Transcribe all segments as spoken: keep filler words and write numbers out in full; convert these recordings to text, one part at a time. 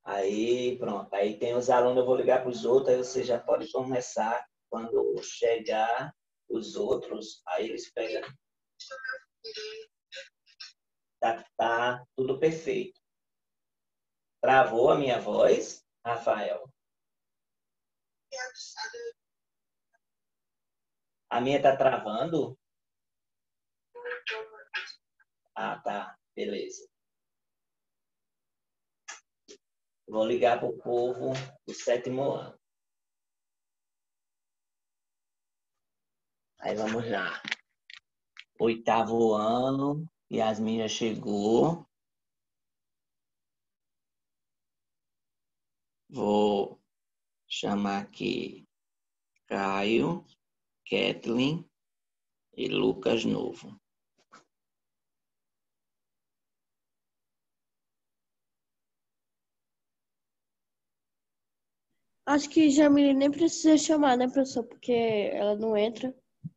Aí, pronto. Aí tem os alunos, eu vou ligar para os outros, aí você já pode começar. Quando chegar os outros, aí eles pegam. Tá, tá tudo perfeito. Travou a minha voz, Rafael? A minha tá travando? Ah, tá. Beleza. Vou ligar para o povo do sétimo ano. Aí vamos lá. Oitavo ano, Yasmin já chegou. Vou chamar aqui Caio, Kathleen e Lucas Novo. Acho que Jamile nem precisa chamar, né, professor? Porque ela não entra.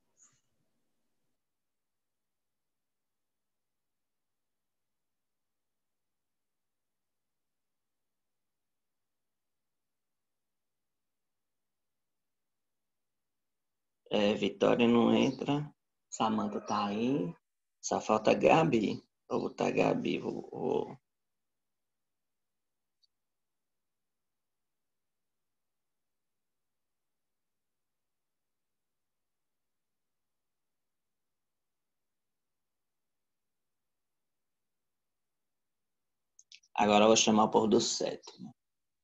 É, Vitória não entra. Samanta tá aí. Só falta Gabi. Vou botar Gabi. Vou, vou... Agora eu vou chamar o povo do sétimo.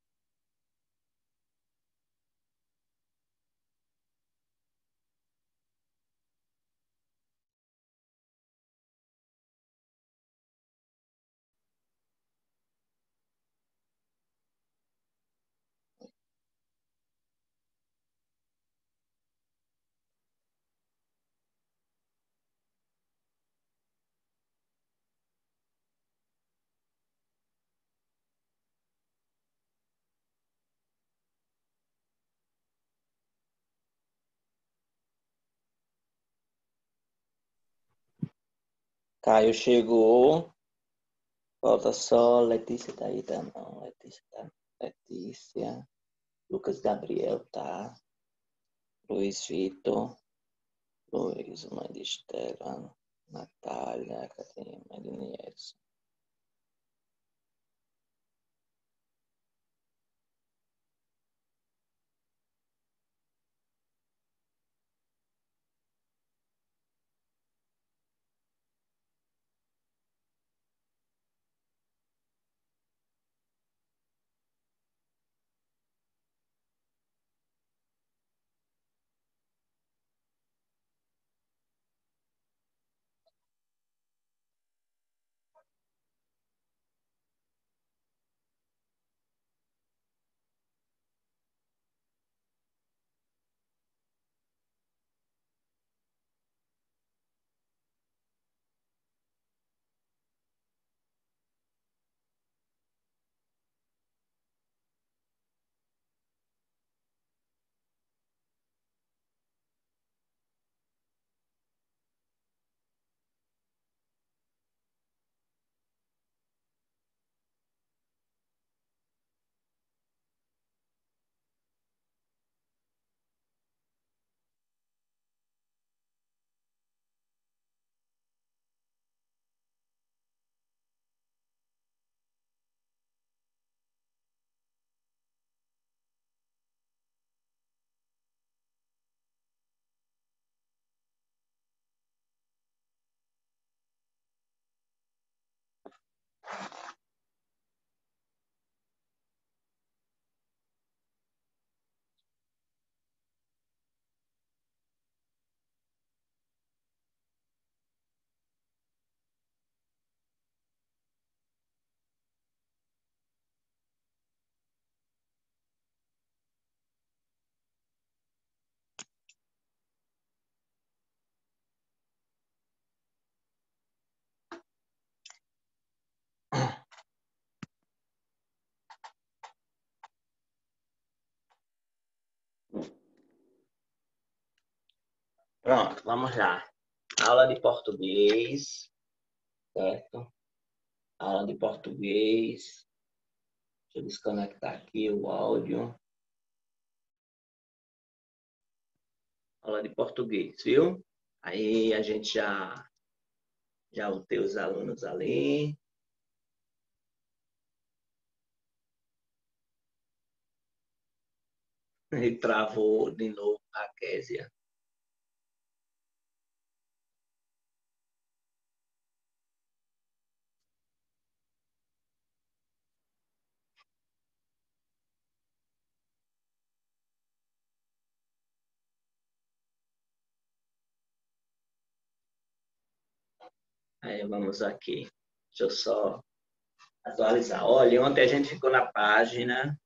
Caio chegou. Falta só Letícia tá aí, tá? Não, Letícia tá. Letícia. Lucas Gabriel tá. Luiz Vitor. Luiz, mãe de Estela. Natália. Catarina, mãe de Nielson. Pronto, vamos lá. Aula de português, certo? Aula de português. Deixa eu desconectar aqui o áudio. Aula de português, viu? Aí a gente já, já tem os alunos ali. E travou de novo a Késia. Aí vamos aqui. Deixa eu só atualizar. Olha, ontem a gente ficou na página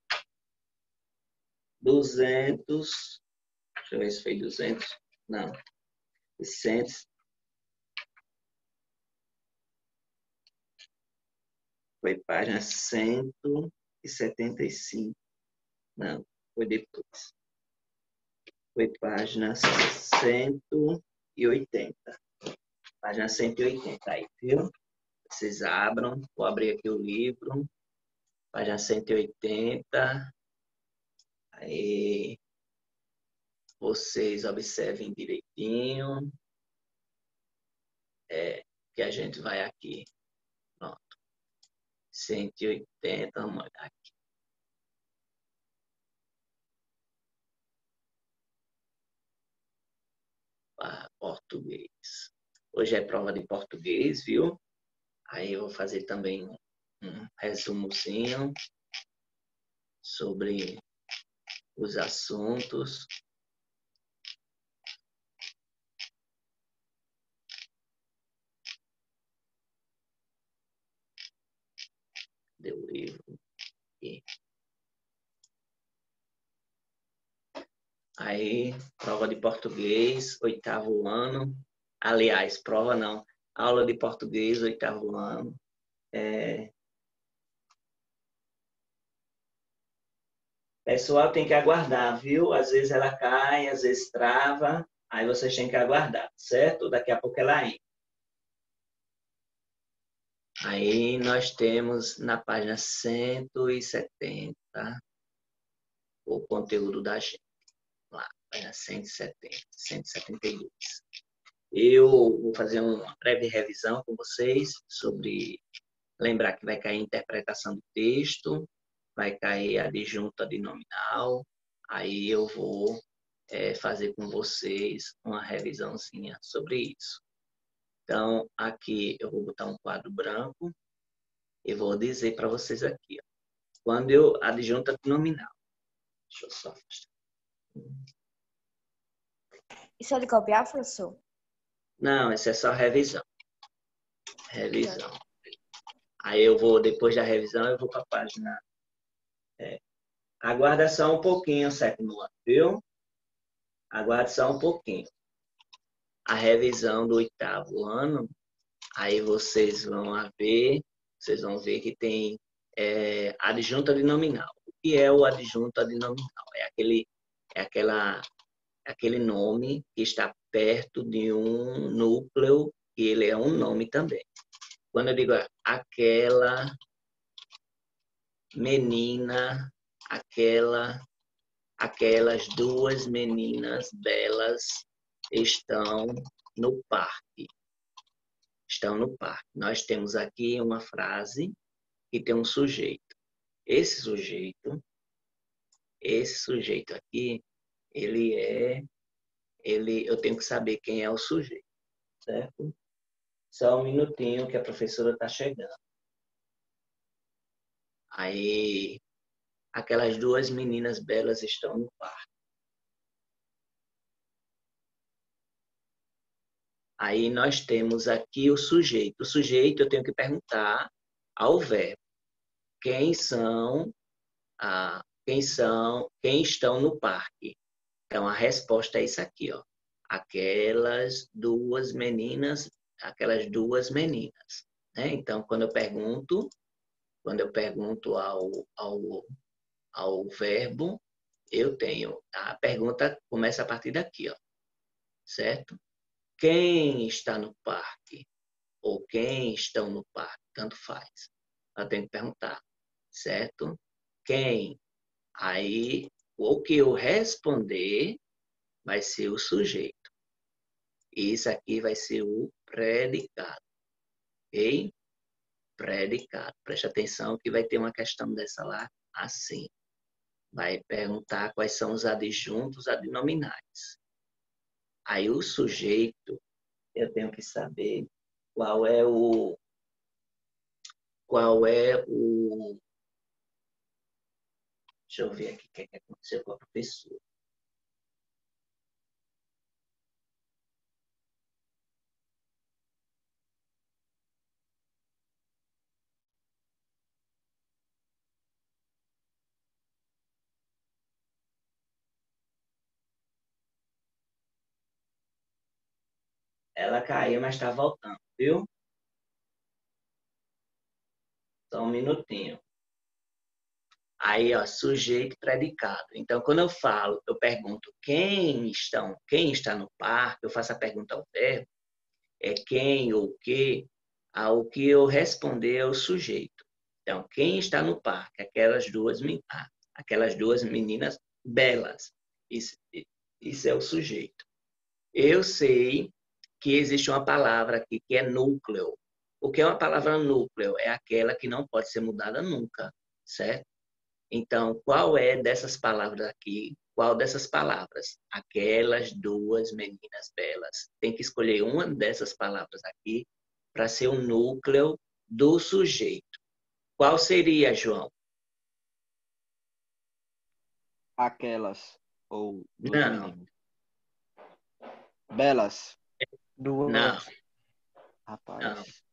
duzentos. Deixa eu ver se foi duzentos. Não. cem. Foi página cento e setenta e cinco. Não, foi depois. Foi página cento e oitenta. Página cento e oitenta aí, viu? Vocês abram. Vou abrir aqui o livro. Página cento e oitenta. Aí vocês observem direitinho. É, que a gente vai aqui. Pronto. cento e oitenta, vamos olhar aqui. Para português. Hoje é prova de português, viu? Aí eu vou fazer também um resumozinho sobre os assuntos. Deu o livro aqui. Aí, prova de português, oitavo ano. Aliás, prova não. Aula de português, oitavo ano. É... Pessoal, tem que aguardar, viu? Às vezes ela cai, às vezes trava. Aí vocês têm que aguardar, certo? Daqui a pouco ela entra. Aí nós temos na página cento e setenta o conteúdo da gente. Lá, página cento e setenta, cento e setenta e dois. Eu vou fazer uma breve revisão com vocês sobre... Lembrar que vai cair a interpretação do texto, vai cair a adjunta de nominal. Aí eu vou é, fazer com vocês uma revisãozinha sobre isso. Então, aqui eu vou botar um quadro branco e vou dizer para vocês aqui, ó, quando eu adjunta nominal. Deixa eu só afastar. Isso é de copiar, professor? Não, isso é só revisão. Revisão. Aí eu vou, depois da revisão, eu vou para a página. É, aguarda só um pouquinho, sétimo ano, viu? Aguarda só um pouquinho. A revisão do oitavo ano, aí vocês vão ver, vocês vão ver que tem é, adjunta de nominal. O que é o adjunta de nominal? É aquele, é aquela, aquele nome que está perto de um núcleo, e ele é um nome também. Quando eu digo aquela menina, aquela, aquelas duas meninas belas estão no parque. Estão no parque. Nós temos aqui uma frase que tem um sujeito. Esse sujeito, esse sujeito aqui, ele é, ele, eu tenho que saber quem é o sujeito, certo? Só um minutinho que a professora está chegando. Aí, aquelas duas meninas belas estão no parque. Aí nós temos aqui o sujeito. O sujeito eu tenho que perguntar ao verbo. Quem são, ah, quem são, quem estão no parque? Então a resposta é isso aqui, ó. Aquelas duas meninas, aquelas duas meninas, né? Então quando eu pergunto, quando eu pergunto ao, ao, ao verbo, eu tenho a pergunta começa a partir daqui, ó. Certo? Quem está no parque? Ou quem estão no parque? Tanto faz. Eu tenho que perguntar, certo? Quem? Aí, o que eu responder vai ser o sujeito. Isso aqui vai ser o predicado. Ok? Predicado. Preste atenção que vai ter uma questão dessa lá assim. Vai perguntar quais são os adjuntos adnominais. Aí o sujeito, eu tenho que saber qual é o qual é o deixa eu ver aqui o que, é que aconteceu com a professora. Ela caiu, mas está voltando, viu? Só um minutinho. Aí, ó, sujeito e predicado. Então, quando eu falo, eu pergunto quem estão, quem está no parque, eu faço a pergunta ao verbo, é quem ou o que, ao que eu responder é o sujeito. Então, quem está no parque? Aquelas duas, ah, aquelas duas meninas belas. Isso, isso é o sujeito. Eu sei que existe uma palavra aqui que é núcleo. O que é uma palavra núcleo? É aquela que não pode ser mudada nunca, certo? Então, qual é dessas palavras aqui? Qual dessas palavras? Aquelas duas meninas belas. Tem que escolher uma dessas palavras aqui para ser o núcleo do sujeito. Qual seria, João? Aquelas. Ou duas Não, meninas. Belas. não, Duas. não. Rapaz.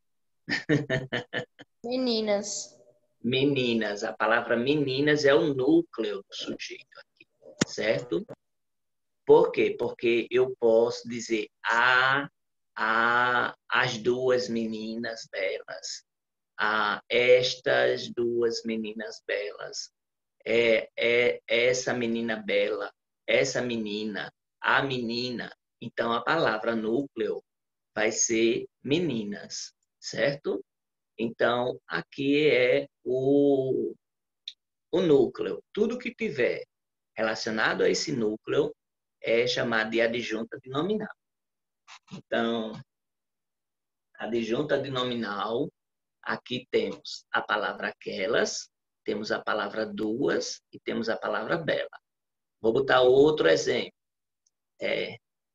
Meninas. Meninas. A palavra meninas é o núcleo do sujeito aqui, certo? Por quê? Porque eu posso dizer a, a, as duas meninas belas, a estas duas meninas belas, é, é essa menina bela, essa menina, a menina. Então, a palavra núcleo vai ser meninas, certo? Então, aqui é o, o núcleo. Tudo que tiver relacionado a esse núcleo é chamado de adjunta denominal. Então, adjunta denominal, aqui temos a palavra aquelas, temos a palavra duas e temos a palavra bela. Vou botar outro exemplo. É,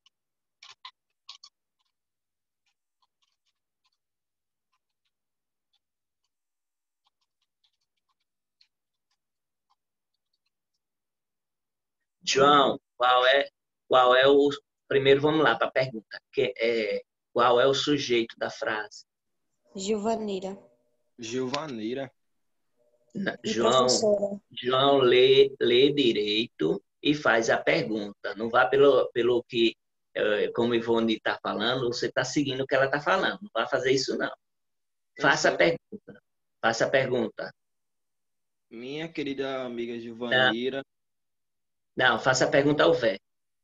João, qual é, qual é o... Primeiro vamos lá para a pergunta. Que, é, qual é o sujeito da frase? Gilvanira. Gilvanira. E João, professora. João lê, lê direito e faz a pergunta. Não vá pelo, pelo que, como Ivone está falando, você está seguindo o que ela está falando. Não vá fazer isso, não. Faça a pergunta. Faça a pergunta. Minha querida amiga Não, Gilvanira. não, faça a pergunta ao verbo.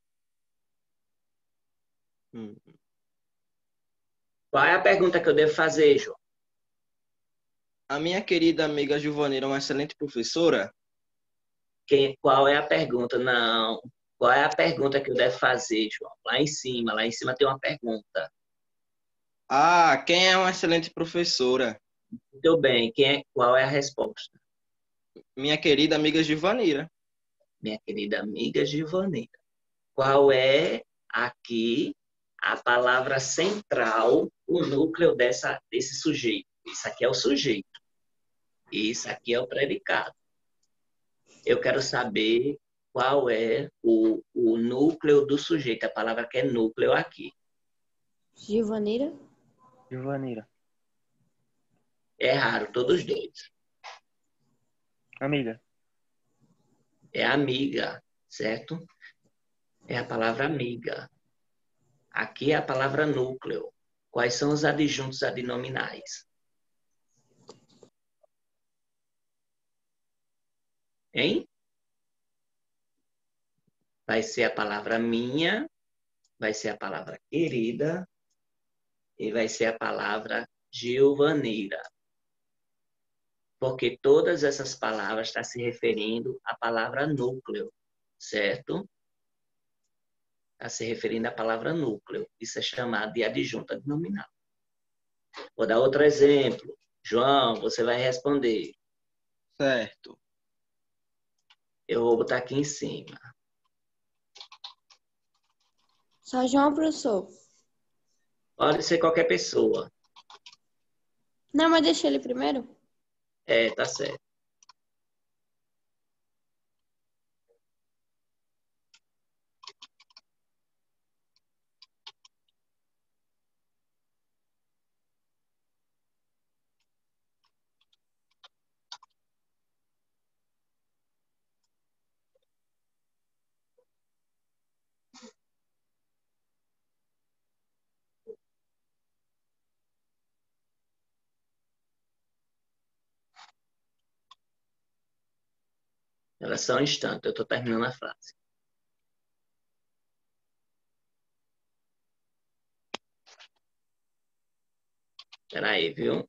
Hum. Qual é a pergunta que eu devo fazer, João? A minha querida amiga Gilvanira é uma excelente professora? Quem, qual é a pergunta? Não. Qual é a pergunta que eu devo fazer, João? Lá em cima, lá em cima tem uma pergunta. Ah, quem é uma excelente professora? Muito bem. Quem é, qual é a resposta? Minha querida amiga Gilvanira. Minha querida amiga Givanita. Qual é aqui a palavra central, o núcleo dessa, desse sujeito? Isso aqui é o sujeito. Isso aqui é o predicado. Eu quero saber qual é o, o núcleo do sujeito, a palavra que é núcleo aqui. Gilvanira. Gilvanira. É raro, todos dois. Amiga. É amiga, certo? É a palavra amiga. Aqui é a palavra núcleo. Quais são os adjuntos adnominais? Hein? Vai ser a palavra minha, vai ser a palavra querida e vai ser a palavra Gilvanira. Porque todas essas palavras estão se referindo à palavra núcleo, certo? Está se referindo à palavra núcleo. Isso é chamado de adjunta de nominal. Vou dar outro exemplo. João, você vai responder. Certo. Eu vou botar aqui em cima. Só João, professor. Pode ser qualquer pessoa. Não, mas deixa ele primeiro. É, tá certo. Elas são instantes. Eu estou terminando a frase. Espera aí, viu?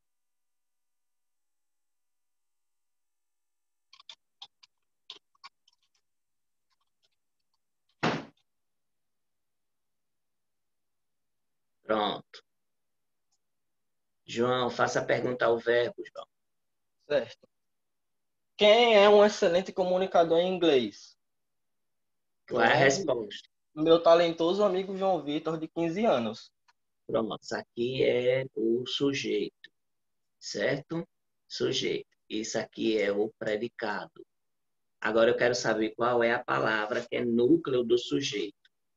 Pronto. João, faça a pergunta ao verbo, João. Certo. Quem é um excelente comunicador em inglês? Qual é a É resposta? meu talentoso amigo João Vitor, de quinze anos. Pronto, isso aqui é o sujeito, certo? Sujeito. Isso aqui é o predicado. Agora eu quero saber qual é a palavra que é núcleo do sujeito.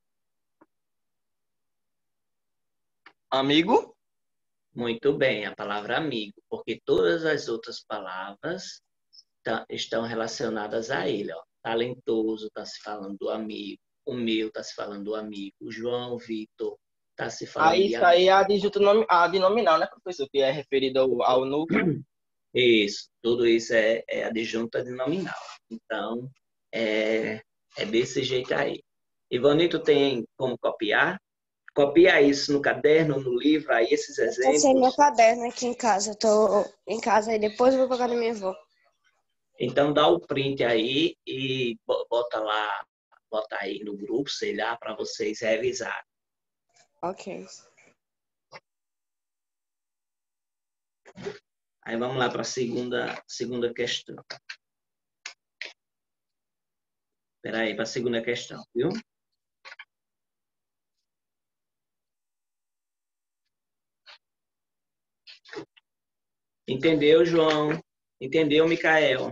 Amigo? Muito bem, a palavra amigo, porque todas as outras palavras tá- estão relacionadas a ele. Ó. Talentoso está se falando do amigo, o meu está se falando do amigo, o João Vitor está se falando Aí de isso aí amigo. é a adjunto nomi- a adnominal, né, professor? Que é referido ao, ao núcleo. Isso, tudo isso é, é adjunta de nominal. Então, é, é desse jeito aí. Ivanito, tem como copiar? Copia isso no caderno, no livro, aí esses Eu tô sem meu exemplos. caderno aqui em casa. Eu tô em casa e depois eu vou pegar na minha avó. Então, dá o print aí e bo- bota lá, bota aí no grupo, sei lá, para vocês revisarem. Ok. Aí vamos lá para a segunda, segunda questão. Espera aí, para a segunda questão, viu? Entendeu, João? Entendeu, Micael?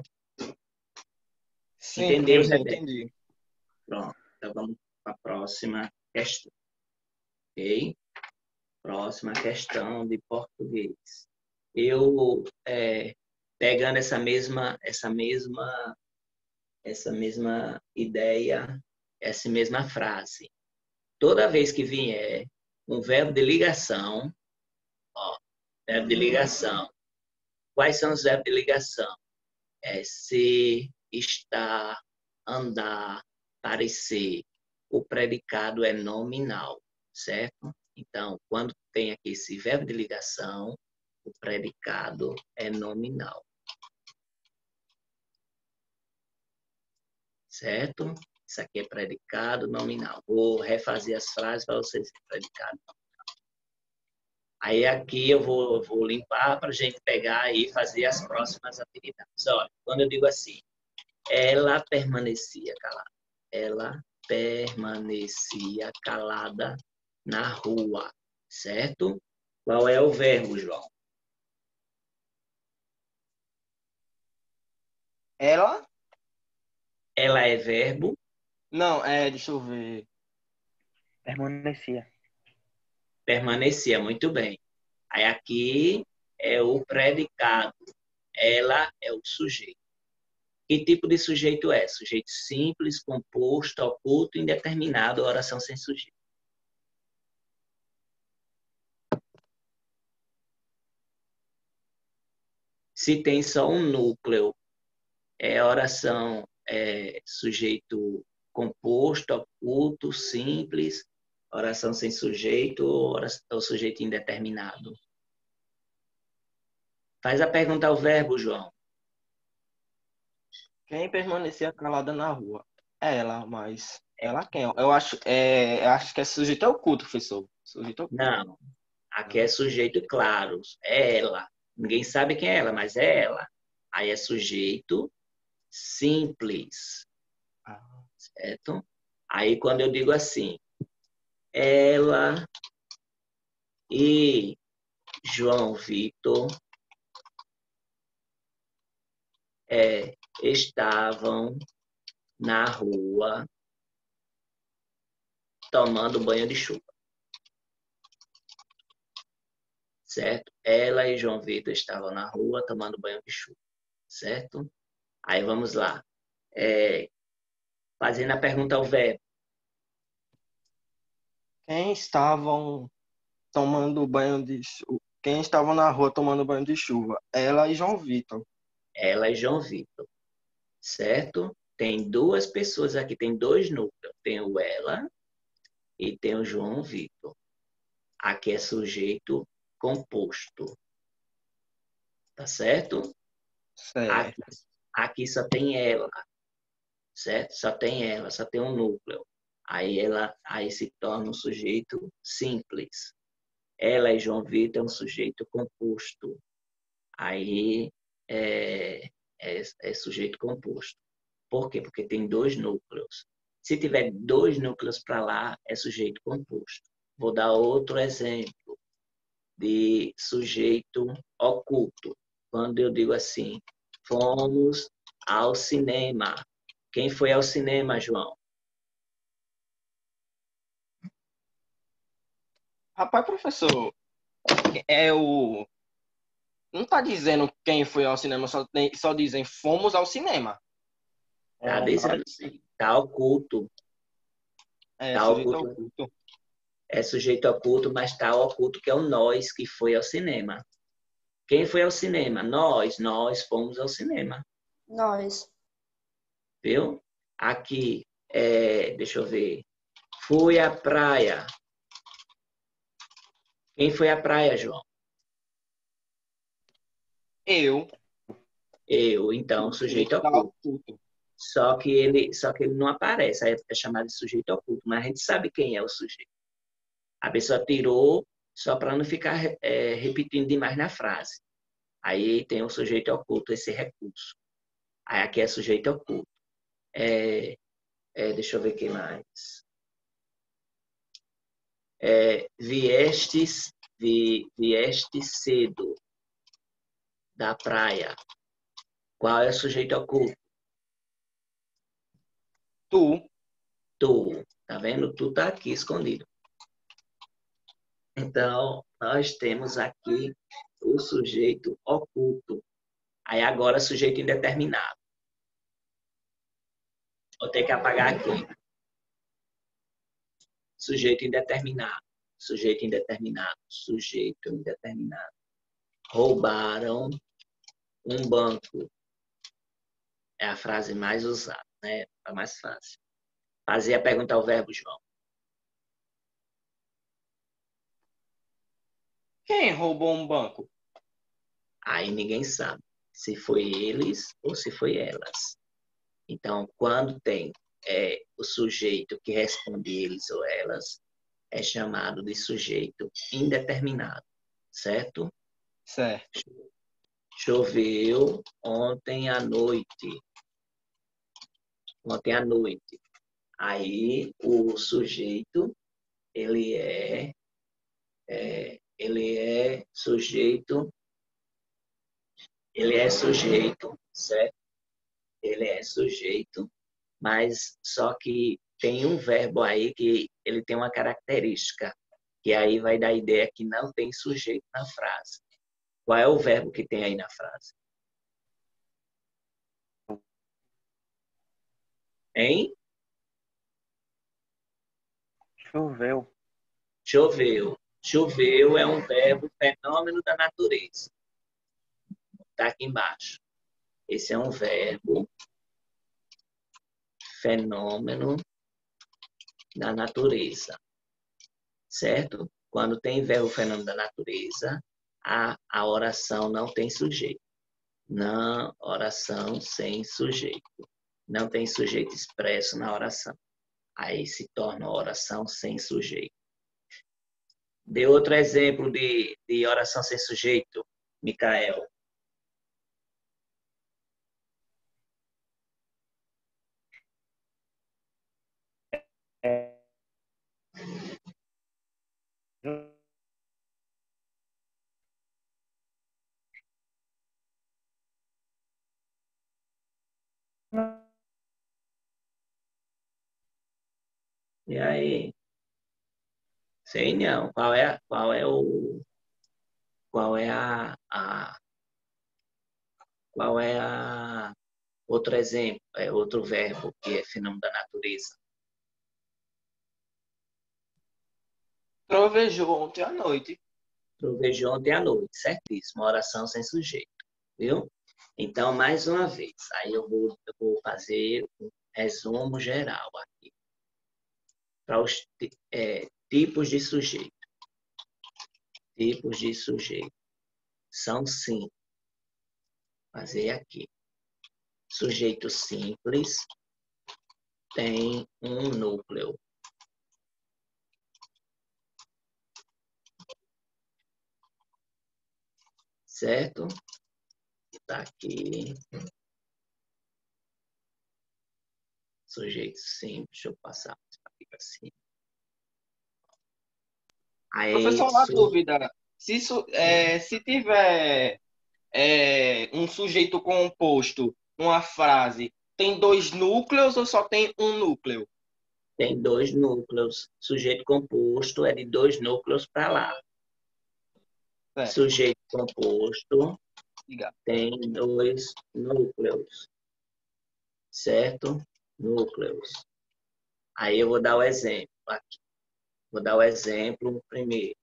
Sim, Entendeu, professor, Rebeca? entendi. Pronto, então vamos para a próxima questão, ok? Próxima questão de português. Eu, é, pegando essa mesma, essa mesma, essa mesma ideia, essa mesma frase, toda vez que vier um verbo de ligação, ó, verbo de ligação, quais são os verbos de ligação? É ser, estar, andar, parecer. O predicado é nominal, certo? Então, quando tem aqui esse verbo de ligação, o predicado é nominal, certo? Isso aqui é predicado nominal. Vou refazer as frases para vocês verem predicado. Aí aqui eu vou, vou limpar para a gente pegar e fazer as próximas atividades. Olha, quando eu digo assim, ela permanecia calada. Ela permanecia calada na rua, certo? Qual é o verbo, João? Ela? Ela é verbo, Não, é, deixa eu ver. Permanecia. permanecia, muito bem. Aí aqui é o predicado. Ela é o sujeito. Que tipo de sujeito é? Sujeito simples, composto, oculto, indeterminado, oração sem sujeito. Se tem só um núcleo, é oração é, sujeito composto, oculto, simples, oração sem sujeito ou oração, ou sujeito indeterminado. Faz a pergunta ao verbo, João. Quem permanecia calada na rua? Ela, mas ela quem? Eu acho, é, eu acho que é sujeito oculto, professor. Sujeito oculto. Não, aqui é sujeito claro, é ela. Ninguém sabe quem é ela, mas é ela. Aí é sujeito simples, Ah, certo? Aí quando eu digo assim, ela e João Vitor é, estavam na rua tomando banho de chuva, certo? Ela e João Vitor estavam na rua tomando banho de chuva, certo? Aí vamos lá. É, fazendo a pergunta ao verbo. Quem estavam tomando banho de chuva? Quem estavam na rua tomando banho de chuva? Ela e João Vitor. Ela e João Vitor, certo? Tem duas pessoas aqui, tem dois núcleos. Tem o ela e tem o João Vitor. Aqui é sujeito composto, tá certo? Aqui, Certo. aqui só tem ela, certo? Só tem ela, só tem um núcleo. Aí ela aí se torna um sujeito simples. Ela e João Vitor é um sujeito composto. Aí é, é, é sujeito composto. Por quê? Porque tem dois núcleos. Se tiver dois núcleos para lá, é sujeito composto. Vou dar outro exemplo de sujeito oculto. Quando eu digo assim, fomos ao cinema. Quem foi ao cinema, João? Rapaz, professor, é o. Não tá dizendo quem foi ao cinema, só, tem- só dizem fomos ao cinema. Tá É, dizendo assim, tá oculto. é Tá sujeito oculto. oculto. É sujeito oculto, mas tá oculto que é o nós que foi ao cinema. Quem foi ao cinema? Nós, nós fomos ao cinema. Nós. Viu? Aqui, é, deixa eu ver. Fui à praia. Quem foi à praia, João? Eu, Eu, então, ele sujeito tá oculto. oculto. Só que ele, só que ele não aparece, aí é chamado de sujeito oculto, mas a gente sabe quem é o sujeito. A pessoa tirou só para não ficar é, repetindo demais na frase. Aí tem o sujeito oculto, esse recurso. Aí aqui é sujeito oculto. É, é, deixa eu ver o que mais. É, viestes, vi, vieste cedo da praia. Qual é o sujeito oculto? Tu, Tu. Tá vendo? Tu tá aqui escondido. Então, nós temos aqui o sujeito oculto. Aí agora, sujeito indeterminado. Vou ter que apagar aqui. Sujeito indeterminado. Sujeito indeterminado. Sujeito indeterminado. Roubaram um banco. É a frase mais usada, né? É mais fácil. Fazer a pergunta ao verbo, João. quem roubou um banco? Aí ninguém sabe se foi eles ou se foi elas. Então, quando tem é, o sujeito que responde eles ou elas, é chamado de sujeito indeterminado, certo? Certo. Choveu ontem à noite. Ontem à noite. Aí o sujeito, ele é, é ele é sujeito, ele é sujeito, certo? Ele é sujeito, mas só que tem um verbo aí que ele tem uma característica, que aí vai dar a ideia que não tem sujeito na frase. Qual é o verbo que tem aí na frase? Hein? Choveu. Choveu. Choveu é um verbo fenômeno da natureza. Está aqui embaixo. Esse é um verbo fenômeno da natureza. Certo? Quando tem verbo fenômeno da natureza, a, a oração não tem sujeito. Não, oração sem sujeito. Não tem sujeito expresso na oração. Aí se torna oração sem sujeito. Dê outro exemplo de, de oração sem sujeito, Micael. É, E aí? Sei não. Qual é, qual é o, qual é a, a, qual é a outro exemplo, é outro verbo que é fenômeno da natureza. Trovejou ontem à noite. Trovejou ontem à noite, certíssimo. Oração sem sujeito, viu? Então, mais uma vez, aí eu vou, eu vou fazer um resumo geral aqui. Para os é, tipos de sujeito. Tipos de sujeito. São cinco. Fazer aqui. Sujeito simples tem um núcleo. Certo? Tá aqui. Sujeito simples. Deixa eu passar aqui para cima. Aí, Professor, uma su... dúvida. Se, isso, é, se tiver é, um sujeito composto numa frase, tem dois núcleos ou só tem um núcleo? tem dois núcleos. Sujeito composto é de dois núcleos para lá. Certo. Sujeito composto Obrigado. tem dois núcleos. Certo? Núcleos. Aí eu vou dar o exemplo aqui. Vou dar o exemplo primeiro.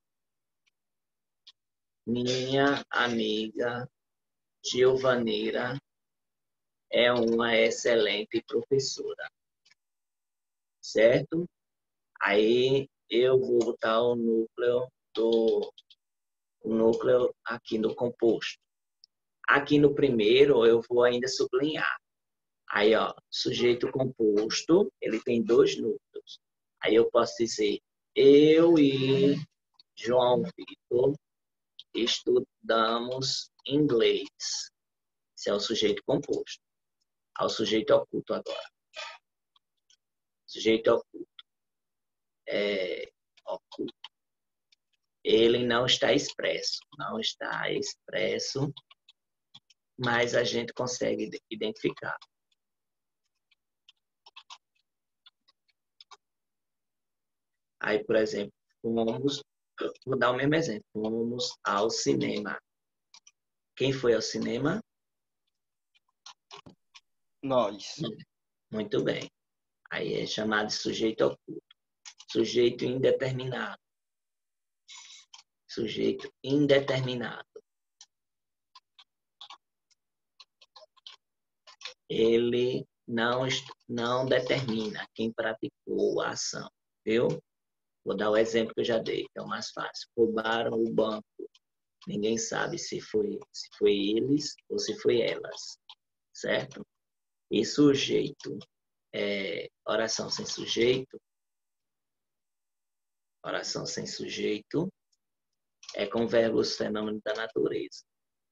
Minha amiga Giovanira é uma excelente professora. Certo? Aí eu vou botar o núcleo do o núcleo aqui no composto. Aqui no primeiro eu vou ainda sublinhar. Aí, ó, sujeito composto, ele tem dois núcleos. Aí eu posso dizer, eu e João Vitor estudamos inglês. Esse é o sujeito composto. Ao sujeito oculto agora. Sujeito oculto. É, oculto. Ele não está expresso. Não está expresso, mas a gente consegue identificar. Aí, por exemplo, fomos, vou dar o mesmo exemplo, fomos ao cinema. Quem foi ao cinema? Nós. Muito bem. Aí é chamado de sujeito oculto. Sujeito indeterminado. Sujeito indeterminado. Ele não, não determina quem praticou a ação. Viu? Vou dar o exemplo que eu já dei, que é o mais fácil. Roubaram o banco. Ninguém sabe se foi, se foi eles ou se foi elas. Certo? E sujeito, é, oração sem sujeito, oração sem sujeito, é com verbos fenômenos da natureza.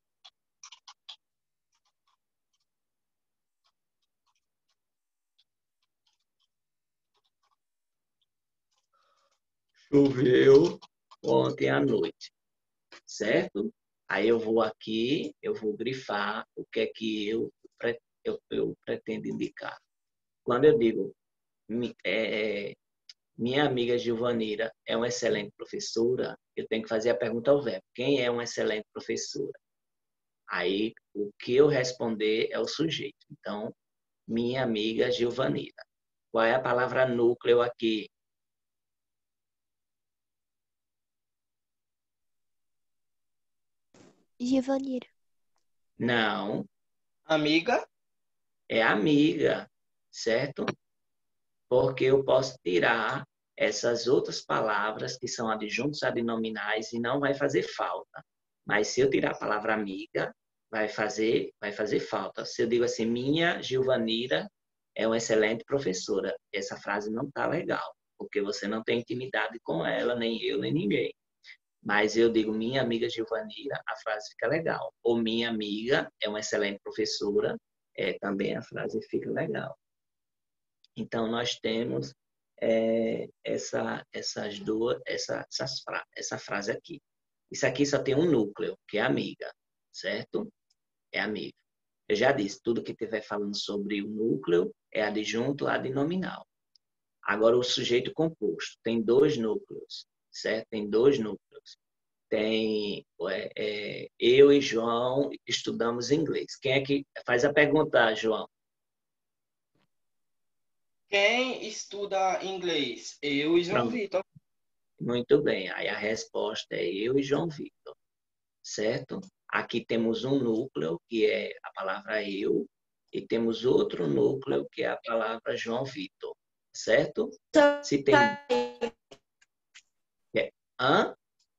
Choveu ontem à noite, certo? Aí eu vou aqui, eu vou grifar o que é que eu, eu, eu pretendo indicar. Quando eu digo é, minha amiga Giovanira é uma excelente professora, eu tenho que fazer a pergunta ao verbo. Quem é uma excelente professora? Aí, o que eu responder é o sujeito. Então, minha amiga Giovanira. Qual é a palavra núcleo aqui? Givanira. Não, Amiga? é amiga, certo? Porque eu posso tirar essas outras palavras que são adjuntos adnominais e não vai fazer falta. Mas se eu tirar a palavra amiga, vai fazer, vai fazer falta. Se eu digo assim, minha Gilvanira é uma excelente professora, essa frase não está legal, porque você não tem intimidade com ela, nem eu, nem ninguém. Mas eu digo, minha amiga Gilvanira, a frase fica legal. Ou minha amiga é uma excelente professora, é, também a frase fica legal. Então, nós temos é, essa, essas duas, essa, essas fra essa frase aqui. Isso aqui só tem um núcleo, que é amiga, certo? É amiga. Eu já disse, tudo que estiver falando sobre o núcleo é adjunto adnominal. Agora, o sujeito composto tem dois núcleos, certo? Tem dois núcleos. Tem é, é, eu e João estudamos inglês. Quem é que faz a pergunta, João? Quem estuda inglês? Eu e João Pronto. Vitor. Muito bem. Aí a resposta é eu e João Vitor, certo? Aqui temos um núcleo, que é a palavra eu, e temos outro núcleo, que é a palavra João Vitor, certo? Se tem... É. Hã?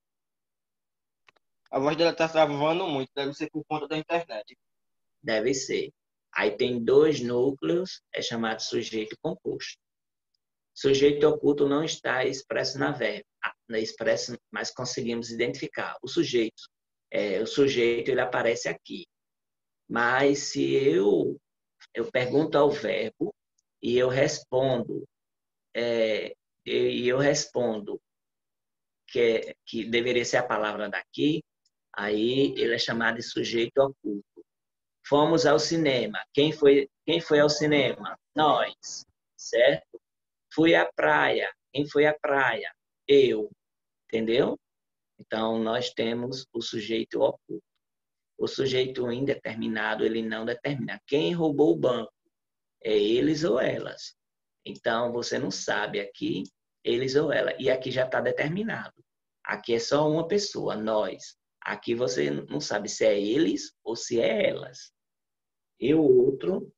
A voz dela tá travando muito, deve ser por conta da internet. Deve ser. Aí tem dois núcleos, é chamado sujeito composto. Sujeito oculto não está expresso na verba, expresso, mas conseguimos identificar. O sujeito, é, o sujeito ele aparece aqui. Mas se eu, eu pergunto ao verbo e eu respondo, é, e eu respondo que, que deveria ser a palavra daqui, aí ele é chamado de sujeito oculto. Fomos ao cinema. Quem foi, quem foi ao cinema? Nós, certo? Fui à praia. Quem foi à praia? Eu. Entendeu? Então, nós temos o sujeito oculto. O sujeito indeterminado, ele não determina. Quem roubou o banco? É eles ou elas. Então, você não sabe aqui, eles ou ela. E aqui já está determinado. Aqui é só uma pessoa, nós. Aqui você não sabe se é eles ou se é elas. E o outro,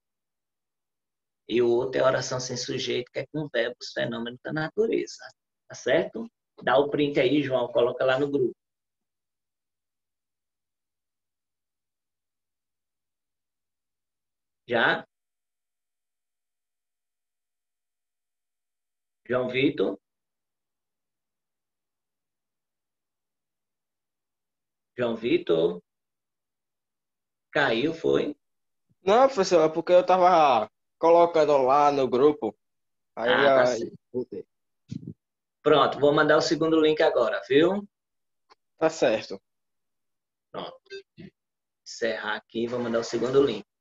e o outro é oração sem sujeito, que é com verbos, fenômenos da natureza. Tá certo? Dá o print aí, João, coloca lá no grupo. Já? João Vitor? João Vitor? Caiu, foi? Não, professor, é porque eu tava colocando lá no grupo. Aí, Ah, tá aí certo. Pronto, vou mandar o segundo link agora, viu? tá certo. Pronto. Encerrar aqui, vou mandar o segundo link.